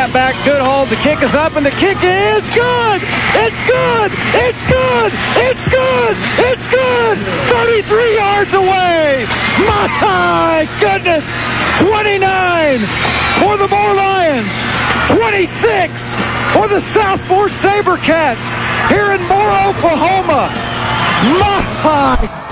that back. Good hold. The kick is up, and the kick is good. It's good. It's good. It's good. It's good. 33 yards away. My goodness. 29 for the Moore Lions. 26 for the South Fork SaberCats here in Moore, Oklahoma. My